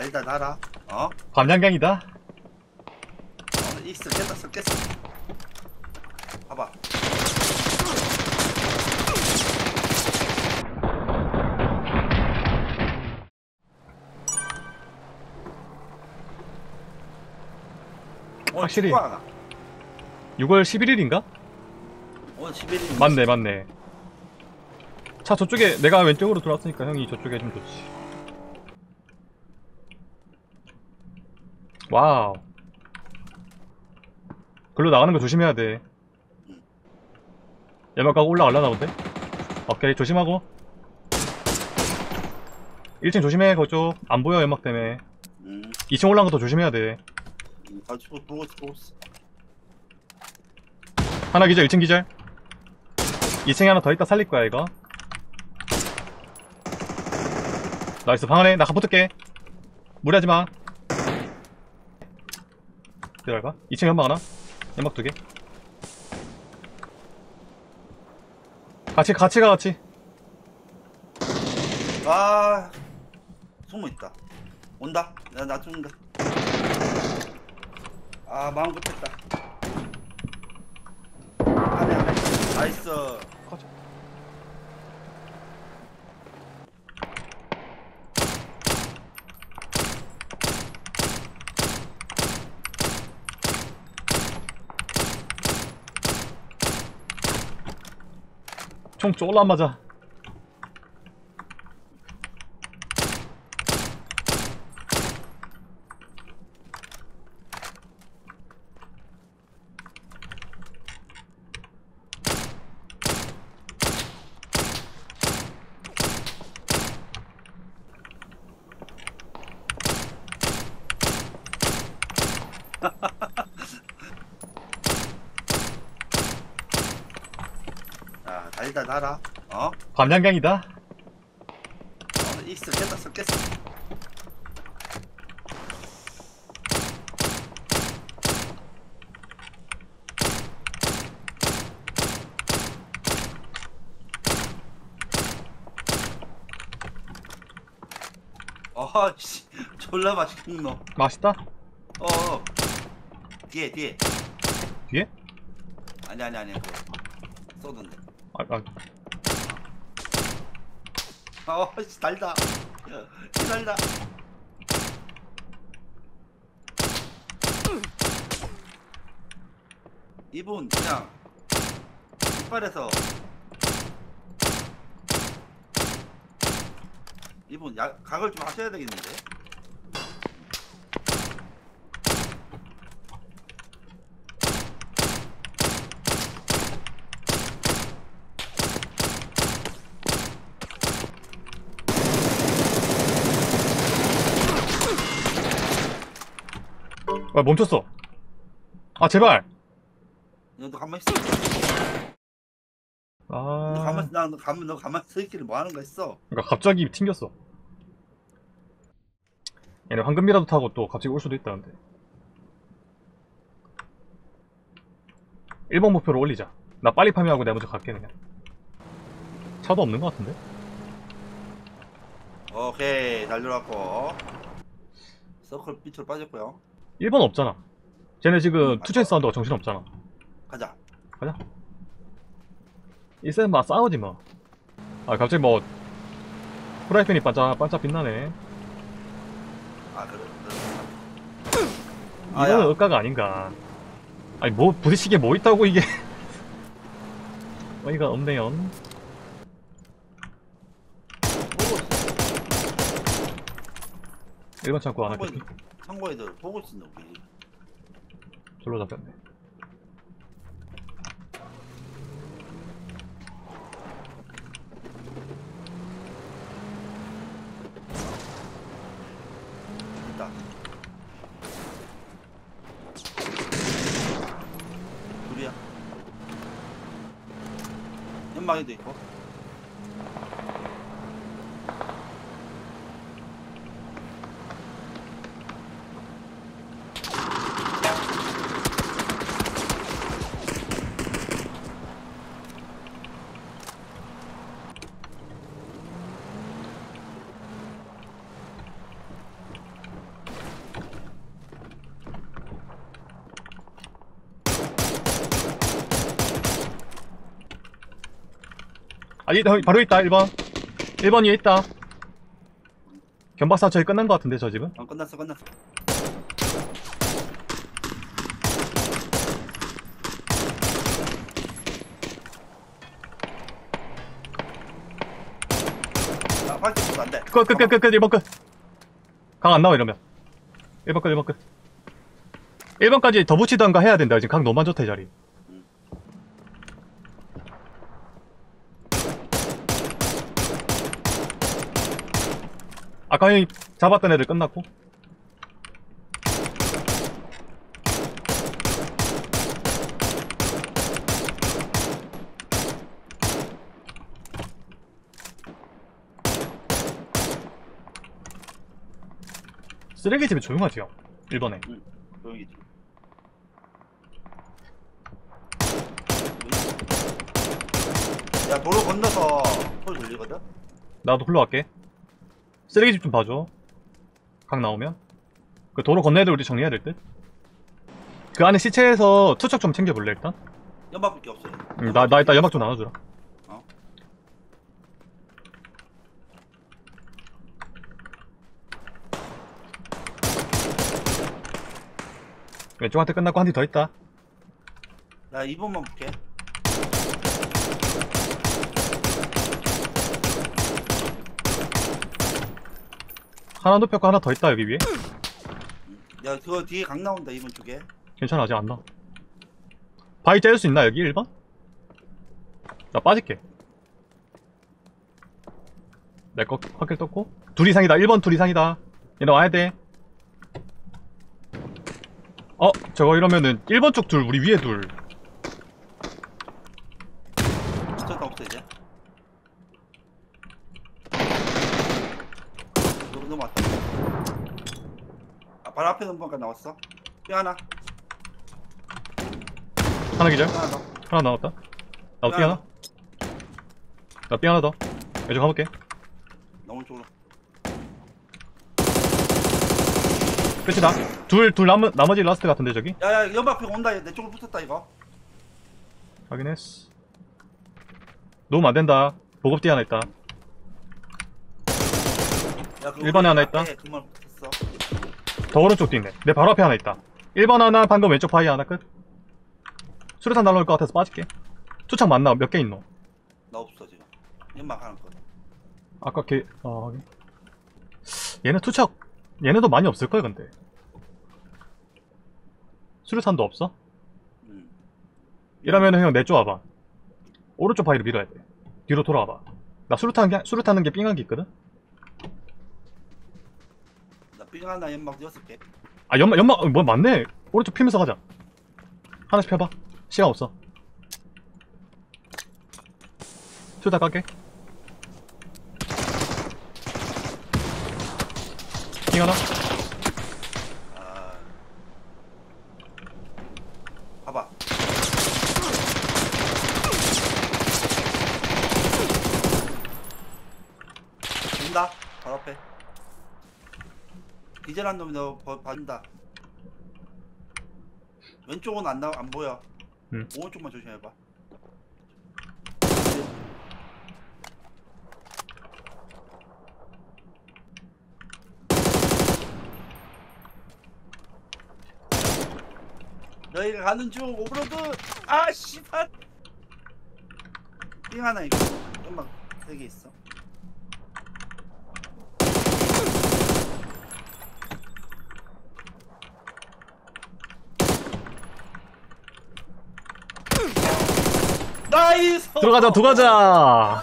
달다 달아. 어? 밤양갱이다. 익스 깼다 깼어. 봐봐. 확실히. 6월 11일인가? 오늘 11일. 맞네 맞네. 차 저쪽에 내가 왼쪽으로 돌았으니까 형이 저쪽에 좀 좋지. 와우. 글로 나가는 거 조심해야 돼. 연막 가고 올라가려나 본데? 오케이 조심하고. 1층 조심해. 그쪽 안 보여 연막 때문에. 2층 올라간 것도 조심해야 돼. 아, 보고 있어. 하나 기절 1층 기절. 2층에 하나 더 있다 살릴 거야 이거. 나이스. 방 안에 나 가붙을게. 무리하지 마. 기다려봐. 2층 연막 하나. 연막 2개. 같이 가 같이. 아, 숨어 있다. 온다. 나 죽는다. 아, 마음 급했다. 안에. 나이스. 꺼져. 총 쫄라 맞아. 야, 달다 달아. 어? 밤양갱이다. 익스 깼다 깼어. 씨, 졸라 맛있게 먹노. 맛있다? 뒤에. 뒤에? 아니, 그거 쏘던데. 씨, 달다. 달다. 이분 그냥 이빨에서 이분 각을 좀 하셔야 되겠는데. 멈췄어. 아 제발. 너도 가만히 있어. 너 가만히 서 있기를 뭐 하는 거 있어? 그러니까 갑자기 튕겼어. 얘네 황금미라도 타고 또 갑자기 올 수도 있다는데. 1번 목표로 올리자. 나 빨리 파밍하고 내가 먼저 갈게 그냥. 차도 없는 것 같은데? 오케이, 잘 들어왔고. 서클 빛으로 빠졌고요. 1번 없잖아. 쟤네 지금 투체인 사운드가 정신없잖아. 가자. 이쌤 막 싸우지 뭐. 아 갑자기 뭐 프라이팬이 반짝반짝 빛나네. 아, 그래. 이거는 억가가 아닌가. 아니 뭐 부딪히게 뭐 있다고 이게. 어이가 없네요. 일반 창고 하나 겠지. 창고 애들 보고 있었는데 우리. 절로 잡혔네. 있다. 둘이야. 연막에도 있고. 바로 있다 1번 1번 위에 있다. 견박사 저희 끝난 것 같은데 저 집은. 끝났어. 아, 밝히면 안 돼. 끝 1번 끝. 강 안 나와 이러면 1번 끝 1번까지 더 붙이던가 해야 된다. 지금 강 너무 안 좋다 이 자리. 아까 형이 잡았던 애들 끝났고. 쓰레기집이 조용하지 형 1번에. 응, 조용히 좀. 야, 도로 건너서 소리 들리거든? 나도 흘러갈게. 쓰레기집 좀 봐줘. 강 나오면 그 도로 건너야 애들 우리 정리해야 될 듯. 그 안에 시체에서 투척 좀 챙겨볼래 일단. 연막밖에 없어요. 나 일단 연막 좀 나눠주라. 어? 왼쪽한테 끝났고 한 팀 더 있다. 나 2번만 볼게. 하나 눕혔고 하나 더 있다 여기 위에. 야, 그거 뒤에 강 나온다, 2번 쪽에. 괜찮아 아직 안 나. 바위 째줄 수 있나 여기 1번? 나 빠질게. 내 거 확킬 떴고 둘 이상이다. 1번 둘 이상이다. 얘네 와야 돼. 저거 이러면은 1번 쪽 둘 우리 위에 둘. 진짜 다 없어, 이제. 넘어왔다. 아, 바로 앞에 넘어가 나왔어. 뼈 하나. 하나 기절. 뼈 하나 더. 하나 나왔다. 나도 삐 하나. 나 삐 하나 더. 왼쪽 가볼게. 너무 쪽으로. 끝이다. 둘 나머지 라스트 같은데 저기. 야, 연막병 온다. 내 쪽으로 붙었다, 이거. 확인했어. 놓으면 안 된다. 보급뒤 하나 있다. 야, 그거 1번에 하나 있다. 그만 붙었어. 더 오른쪽 뒤 있네. 내 바로 앞에 하나 있다. 1번 하나, 방금 왼쪽 바위 하나 끝. 수류탄 날라올 것 같아서 빠질게. 투척 맞나? 몇 개 있노? 나 없어, 지금. 연막 하나 거든. 아까 확인. 얘네 투척, 얘네도 많이 없을걸, 근데. 수류탄도 없어? 이러면은 형 내 쪽 와봐. 오른쪽 바위로 밀어야 돼. 뒤로 돌아와봐. 나 수류타는 게 삥한 게 있거든? 나 삥 하나 연막 6개. 아, 연막, 뭐, 맞네. 오른쪽 피면서 가자. 하나씩 펴봐. 시간 없어. 수류탄 깔게. 삥 하나. 아. 봐봐. 된다. 바로 앞에. 디젤한 놈이 너 봐준다. 왼쪽은 안 보여. 오른쪽만 조심해봐. 너희가 가는 중 오브로드. 아 씨발. 삥 하나 있고 연막 3개 있어. 나이스. 들어가자.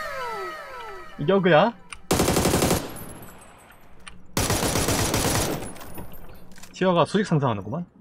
이겨그야. 티어가 수직 상승하는구만.